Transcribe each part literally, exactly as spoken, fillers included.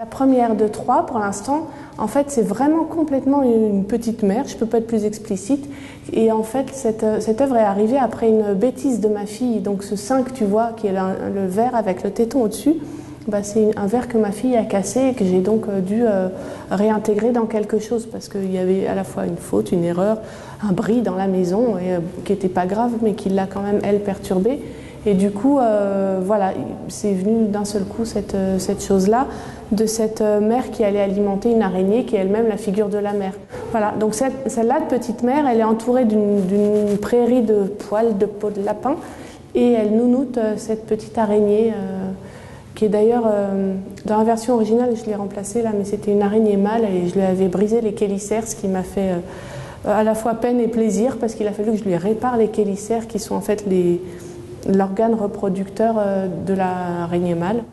La première de trois, pour l'instant, en fait, c'est vraiment complètement une petite mère, je ne peux pas être plus explicite. Et en fait, cette, cette œuvre est arrivée après une bêtise de ma fille. Donc ce sein que tu vois, qui est le, le verre avec le téton au-dessus, bah, c'est un verre que ma fille a cassé et que j'ai donc dû euh, réintégrer dans quelque chose parce qu'il y avait à la fois une faute, une erreur, un bris dans la maison et, euh, qui n'était pas grave mais qui l'a quand même, elle, perturbée. Et du coup, euh, voilà, c'est venu d'un seul coup cette, cette chose-là, de cette mère qui allait alimenter une araignée qui est elle-même la figure de la mère. Voilà, donc cette, celle-là de petite mère, elle est entourée d'une prairie de poils de peau de lapin et elle nounoute cette petite araignée euh, qui est d'ailleurs, euh, dans la version originale, je l'ai remplacée là, mais c'était une araignée mâle et je lui avais brisé les chélicères, ce qui m'a fait euh, à la fois peine et plaisir parce qu'il a fallu que je lui répare les chélicères qui sont en fait les l'organe reproducteur de l'araignée mâle.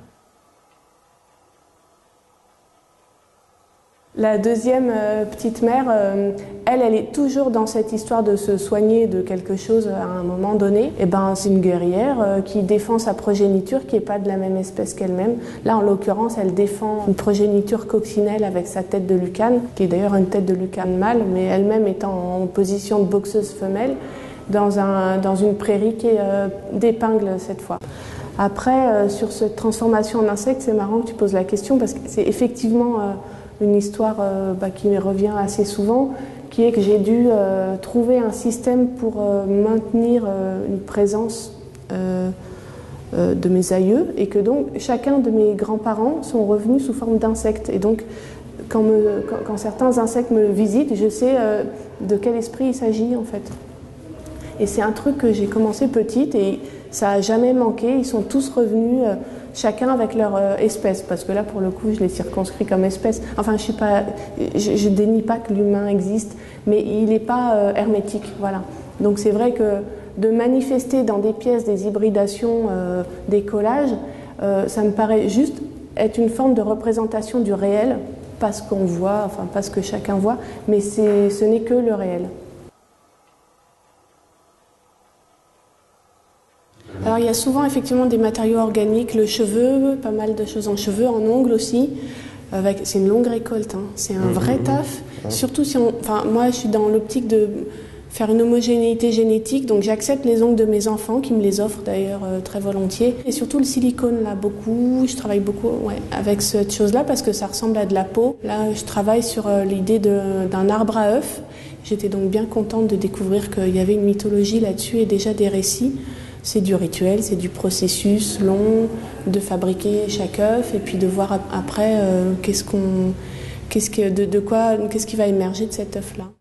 La deuxième euh, petite mère, euh, elle, elle est toujours dans cette histoire de se soigner de quelque chose à un moment donné. Et ben, c'est une guerrière euh, qui défend sa progéniture, qui n'est pas de la même espèce qu'elle-même. Là, en l'occurrence, elle défend une progéniture coccinelle avec sa tête de lucane, qui est d'ailleurs une tête de lucane mâle, mais elle-même étant en position de boxeuse femelle. Dans, un, dans une prairie qui est euh, d'épingles cette fois. Après, euh, sur cette transformation en insecte, c'est marrant que tu poses la question parce que c'est effectivement euh, une histoire euh, bah, qui me revient assez souvent, qui est que j'ai dû euh, trouver un système pour euh, maintenir euh, une présence euh, euh, de mes aïeux et que donc chacun de mes grands-parents sont revenus sous forme d'insectes. Et donc, quand, me, quand, quand certains insectes me visitent, je sais euh, de quel esprit il s'agit en fait. Et c'est un truc que j'ai commencé petite et ça n'a jamais manqué. Ils sont tous revenus, euh, chacun avec leur euh, espèce. Parce que là, pour le coup, je les circonscris comme espèce. Enfin, je ne dénie pas que l'humain existe, mais il n'est pas euh, hermétique. Voilà. Donc c'est vrai que de manifester dans des pièces des hybridations, euh, des collages, euh, ça me paraît juste être une forme de représentation du réel. Pas ce qu'on voit, enfin pas ce que chacun voit, mais ce n'est que le réel. Alors il y a souvent effectivement des matériaux organiques, le cheveu, pas mal de choses en cheveux, en ongles aussi. Avec, c'est une longue récolte, hein. C'est un vrai taf. Surtout si on, enfin moi je suis dans l'optique de faire une homogénéité génétique, donc j'accepte les ongles de mes enfants qui me les offrent d'ailleurs euh, très volontiers. Et surtout le silicone là, beaucoup. Je travaille beaucoup ouais, avec cette chose-là parce que ça ressemble à de la peau. Là je travaille sur euh, l'idée d'un arbre à œufs. J'étais donc bien contente de découvrir qu'il y avait une mythologie là-dessus et déjà des récits. C'est du rituel, c'est du processus long de fabriquer chaque œuf et puis de voir après euh, qu'est-ce qu'on, qu'est-ce que, de, de quoi, qu'est-ce qui va émerger de cet œuf-là.